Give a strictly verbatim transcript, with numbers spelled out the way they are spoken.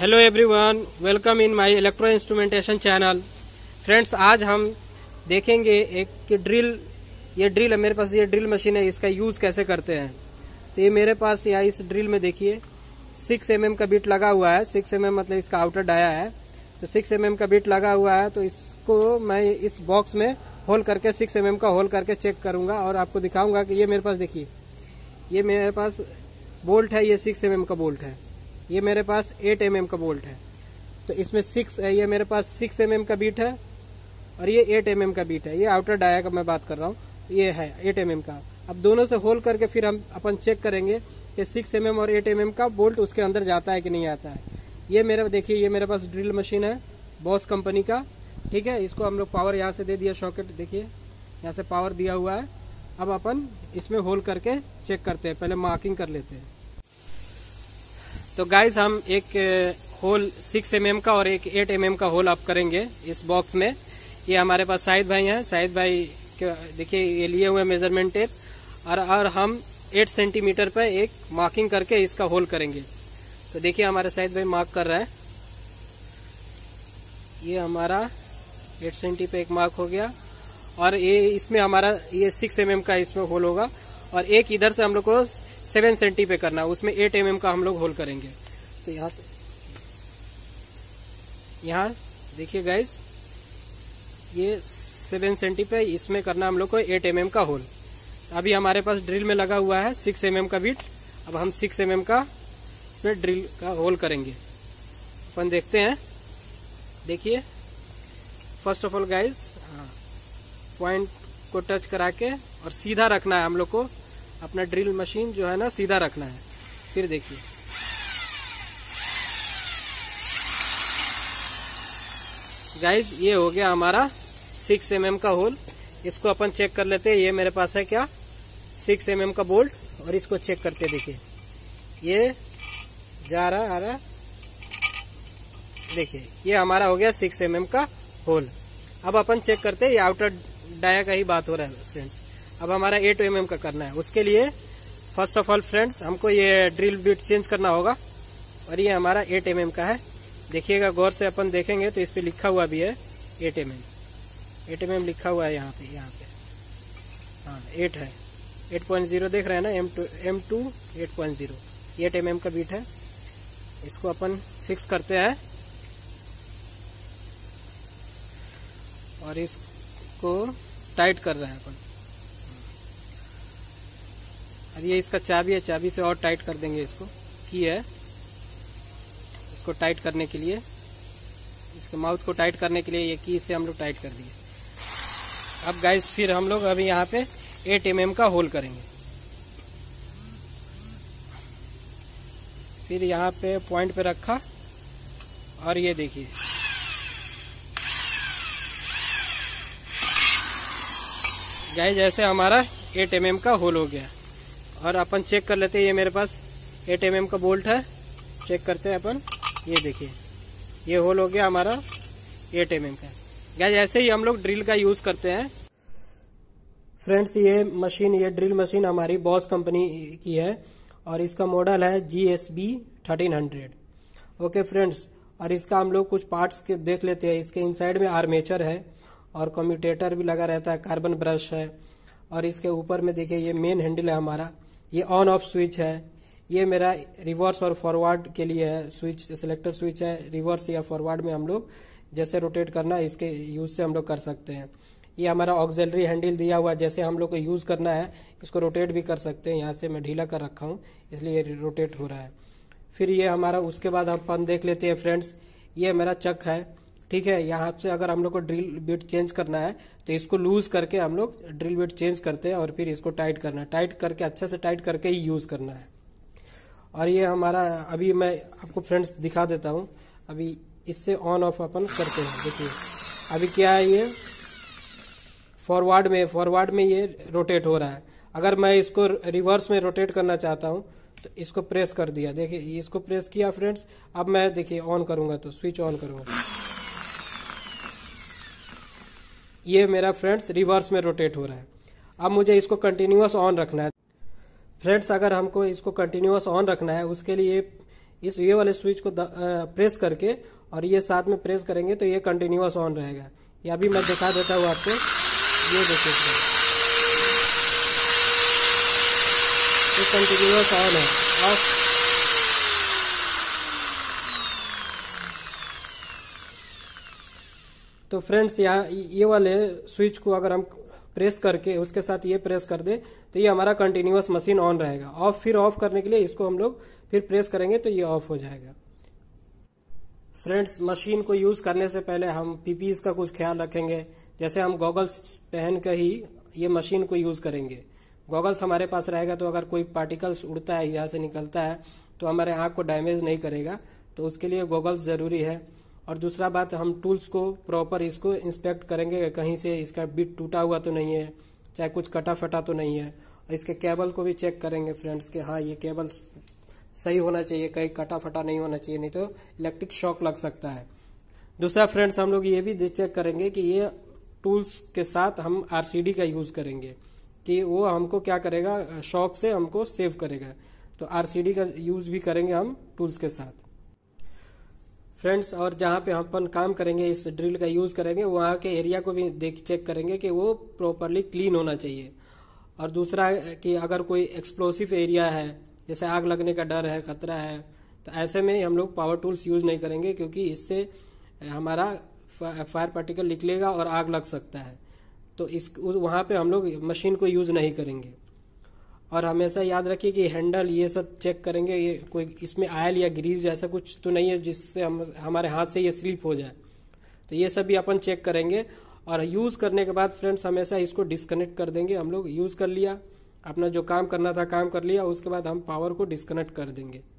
Hello everyone, welcome in my electro instrumentation channel. Friends, आज हम देखेंगे एक ड्रिल। ये ड्रिल है मेरे पास, ये ड्रिल मशीन है, इसका यूज़ कैसे करते हैं। तो ये मेरे पास यहाँ इस ड्रिल में देखिए सिक्स एम एम का बिट लगा हुआ है। सिक्स एम एम मतलब इसका आउटर डाया है, तो सिक्स एम एम का बिट लगा हुआ है। तो इसको मैं इस बॉक्स में होल करके सिक्स एम एम का होल करके चेक करूँगा और आपको दिखाऊँगा कि ये मेरे पास देखिए, ये मेरे पास बोल्ट है, ये सिक्स एम एम का बोल्ट है। ये मेरे पास एट एम एम का बोल्ट है। तो इसमें सिक्स है, ये मेरे पास सिक्स एम एम का बीट है और ये एट एम एम का बीट है। ये आउटर डाया का मैं बात कर रहा हूँ, ये है एट एम एम का। अब दोनों से होल करके फिर हम अपन चेक करेंगे कि सिक्स एम एम और एट एम एम का बोल्ट उसके अंदर जाता है कि नहीं आता है। ये मेरा देखिए, ये मेरे पास ड्रिल मशीन है बॉस कंपनी का, ठीक है। इसको हम लोग पावर यहाँ से दे दिया, सॉकेट देखिए यहाँ से पावर दिया हुआ है। अब अपन इसमें होल करके चेक करते हैं, पहले मार्किंग कर लेते हैं। तो गाइज, हम एक होल सिक्स एम एम का और एक एट एम एम का होल आप करेंगे इस बॉक्स में। ये हमारे पास शाहिद भाई हैं। शाहिद भाई देखिए ये लिए हुए मेजरमेंट टेप और, और हम एट सेंटीमीटर पे एक मार्किंग करके इसका होल करेंगे। तो देखिए हमारे शाहिद भाई मार्क कर रहा है। ये हमारा एट सेंटी पे एक मार्क हो गया और ये इसमें हमारा ये सिक्स एम एम का इसमें होल होगा और एक इधर से हम लोग को सेवन सेंटी पे करना है, उसमें एट एम एम का हम लोग होल करेंगे। तो यहाँ से यहाँ देखिए गाइस, ये सेवन सेंटी पे इसमें करना हम लोग को एट एम एम का होल। अभी हमारे पास ड्रिल में लगा हुआ है सिक्स एम एम का बीट। अब हम सिक्स एम एम का इसमें ड्रिल का होल करेंगे। अपन देखते हैं। देखिए first of all guys, point को टच करा के और सीधा रखना है हम लोग को। अपना ड्रिल मशीन जो है ना सीधा रखना है। फिर देखिए गाइज, ये हो गया हमारा सिक्स एम एम का होल। इसको अपन चेक कर लेते हैं। ये मेरे पास है क्या, सिक्स एम एम का बोल्ट, और इसको चेक करते देखिए ये जा रहा आ रहा। देखिए ये हमारा हो गया सिक्स एम एम का होल। अब अपन चेक करते हैं, ये आउटर डाया का ही बात हो रहा है फ्रेंड्स। अब हमारा एट एम एम का करना है। उसके लिए फर्स्ट ऑफ ऑल फ्रेंड्स हमको ये ड्रिल बिट चेंज करना होगा और ये हमारा एट एम एम का है। देखिएगा गौर से, अपन देखेंगे तो इस पे लिखा हुआ भी है eight M M. Eight M M लिखा हुआ है यहाँ पे, यहाँ पे हाँ एट है, एट पॉइंट जीरो देख रहे हैं ना, M two M two eight point zero eight M M का बीट है। इसको अपन फिक्स करते हैं और इसको टाइट कर रहे हैं अपन। अब ये इसका चाबी है, चाबी से और टाइट कर देंगे। इसको की है, इसको टाइट करने के लिए, इसके माउथ को टाइट करने के लिए ये की से हम लोग टाइट कर दिए। अब गाइस फिर हम लोग अभी यहाँ पे एट एम एम का होल करेंगे। फिर यहाँ पे पॉइंट पे रखा और ये देखिए गाइस, जैसे हमारा एट एम एम का होल हो गया। और अपन चेक कर लेते हैं, ये मेरे पास एट एम एम का बोल्ट है। चेक करते हैं अपन। ये देखिए ये होल हो गया हमारा एट एम एम का। गाइस ऐसे ही हम लोग ड्रिल का यूज करते हैं फ्रेंड्स। ये मशीन, ये ड्रिल मशीन हमारी बॉस कंपनी की है और इसका मॉडल है G S B thirteen hundred. Okay friends, और इसका हम लोग कुछ पार्ट्स के देख लेते हैं। इसके इनसाइड में आर्मेचर है और कम्यूटेटर भी लगा रहता है, कार्बन ब्रश है। और इसके ऊपर में देखिए ये मेन हैंडल है हमारा, ये ऑन ऑफ स्विच है। ये मेरा रिवर्स और फॉरवर्ड के लिए है स्विच, सिलेक्टर स्विच है। रिवर्स या फॉरवर्ड में हम लोग जैसे रोटेट करना है इसके यूज से हम लोग कर सकते हैं। ये हमारा ऑक्सिलरी हैंडल दिया हुआ है, जैसे हम लोग को यूज करना है इसको रोटेट भी कर सकते हैं। यहाँ से मैं ढीला कर रखा हूँ इसलिए ये रोटेट हो रहा है। फिर ये हमारा, उसके बाद अपन देख लेते हैं फ्रेंड्स, ये मेरा चक है, ठीक है। यहाँ से अगर हम लोग को ड्रिल बिट चेंज करना है तो इसको लूज करके हम लोग ड्रिल बिट चेंज करते हैं और फिर इसको टाइट करना है। टाइट करके अच्छे से टाइट करके ही यूज करना है। और ये हमारा, अभी मैं आपको फ्रेंड्स दिखा देता हूँ। अभी इससे ऑन ऑफ अपन करते हैं। देखिए अभी क्या है, ये फॉरवर्ड में फॉरवर्ड में ये रोटेट हो रहा है। अगर मैं इसको रिवर्स में रोटेट करना चाहता हूँ तो इसको प्रेस कर दिया। देखिए इसको प्रेस किया फ्रेंड्स। अब मैं देखिए ऑन करूंगा तो स्विच ऑन करूंगा, ये मेरा फ्रेंड्स रिवर्स में रोटेट हो रहा है। अब मुझे इसको कंटिन्यूअस ऑन रखना है। फ्रेंड्स अगर हमको इसको कंटिन्यूअस ऑन रखना है उसके लिए इस ये वाले स्विच को प्रेस करके और ये साथ में प्रेस करेंगे तो ये कंटिन्यूअस ऑन रहेगा। ये अभी मैं दिखा देता हूँ आपको, ये देखिए ये कंटिन्यूअस ऑन है। ऑफ तो फ्रेंड्स यहाँ ये वाले स्विच को अगर हम प्रेस करके उसके साथ ये प्रेस कर दे तो ये हमारा कंटिन्यूअस मशीन ऑन रहेगा। ऑफ फिर ऑफ करने के लिए इसको हम लोग फिर प्रेस करेंगे तो ये ऑफ हो जाएगा। फ्रेंड्स मशीन को यूज करने से पहले हम पीपीज का कुछ ख्याल रखेंगे। जैसे हम गॉगल्स पहन कर ही ये मशीन को यूज करेंगे। गॉगल्स हमारे पास रहेगा तो अगर कोई पार्टिकल्स उड़ता है यहाँ से निकलता है तो हमारे आंख को डैमेज नहीं करेगा, तो उसके लिए गॉगल्स जरूरी है। और दूसरा बात, हम टूल्स को प्रॉपर इसको इंस्पेक्ट करेंगे, कहीं से इसका बिट टूटा हुआ तो नहीं है, चाहे कुछ कटा फटा तो नहीं है। और इसके केबल को भी चेक करेंगे फ्रेंड्स कि हाँ ये केबल सही होना चाहिए, कहीं कटा फटा नहीं होना चाहिए, नहीं तो इलेक्ट्रिक शॉक लग सकता है। दूसरा फ्रेंड्स हम लोग ये भी चेक करेंगे कि ये टूल्स के साथ हम आरसीडी का यूज करेंगे कि वो हमको क्या करेगा, शॉक से हमको सेव करेगा। तो आरसीडी का यूज भी करेंगे हम टूल्स के साथ फ्रेंड्स। और जहाँ पे हम अपन काम करेंगे, इस ड्रिल का यूज करेंगे, वहाँ के एरिया को भी देख चेक करेंगे कि वो प्रॉपरली क्लीन होना चाहिए। और दूसरा कि अगर कोई एक्सप्लोसिव एरिया है, जैसे आग लगने का डर है, खतरा है, तो ऐसे में हम लोग पावर टूल्स यूज नहीं करेंगे, क्योंकि इससे हमारा फायर पार्टिकल निकलेगा और आग लग सकता है। तो इस वहाँ पे हम लोग मशीन को यूज नहीं करेंगे। और हमेशा याद रखिए कि हैंडल ये सब चेक करेंगे, ये कोई इसमें आयल या ग्रीस जैसा कुछ तो नहीं है जिससे हम हमारे हाथ से ये स्लिप हो जाए। तो ये सब भी अपन चेक करेंगे। और यूज करने के बाद फ्रेंड्स हमेशा इसको डिस्कनेक्ट कर देंगे। हम लोग यूज कर लिया, अपना जो काम करना था काम कर लिया, उसके बाद हम पावर को डिस्कनेक्ट कर देंगे।